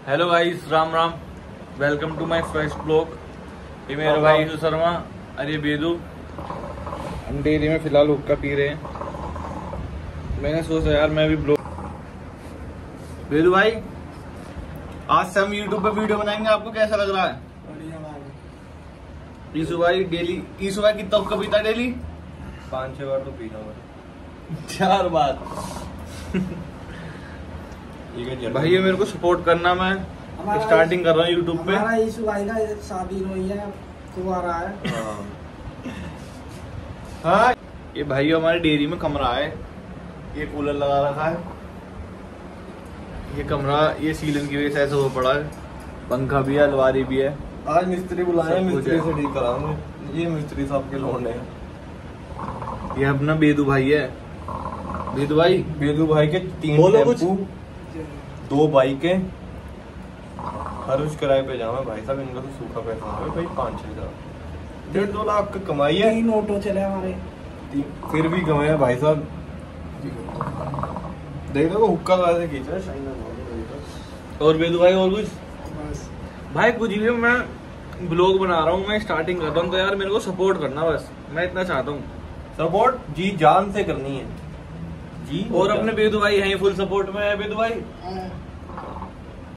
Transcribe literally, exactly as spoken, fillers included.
Hello guys, Ram Ram. Welcome to my first blog. ये मेरा भाई यीशु शर्मा और ये बेदू। हम डेयरी में फिलहाल हुक्का पी रहे हैं। मैंने सोचा यार मैं भी ब्लॉग। बेदू भाई, आज से हम यूट्यूब पे वीडियो बनाएंगे, आपको कैसा लग रहा है? बढ़िया भाई। यीशु भाई डेली यीशु भाई कितना हुक्का पीता है डेली? पाँच छह बार तो पीता हूँ। चार बार। भाई ये मेरे को सपोर्ट करना, मैं स्टार्टिंग कर रहा हूँ यूट्यूब पे। हमारा यीशु भाई का शादी हुई है, कुंवारा है। हाँ, ये भाई हमारे डेयरी में कमरा है, ये कूलर लगा रखा है। ये कमरा ये सीलन की वजह से ऐसा हो पड़ा है। पंखा भी है, अलमारी भी है। आज मिस्त्री बुलाए, सब कुछ मिस्त्री है। से ठीक कराऊंगे। ये मिस्त्री साहब के लौंडे हैं। ये अपना बेदू भाई है। बेदू भाई, बेदू भाई के तीन बोलो कुछ। टेम्पू, दो बाइकें, हर उस किराए पे जाओ भाई साहब। इनका तो सूखा पैसा है भाई, पाँच छह हजार डेढ़ दो लाख का कमाई है। तीन ऑटो चले हमारे। तीन- फिर भी कमाए हैं भाई साहब। देख लो हुक्का कैसे खींच रहा है। और बेदू भाई और कुछ? बस भाई कुछ भी, मैं ब्लॉग बना रहा हूँ, मैं स्टार्टिंग कर रहा हूँ, तो यार मेरे को सपोर्ट करना, बस मैं इतना चाहता हूँ। सपोर्ट जी जान से करनी है जी। और अपने बेदू भाई हैं फुल सपोर्ट में है। बेदू भाई हाँ।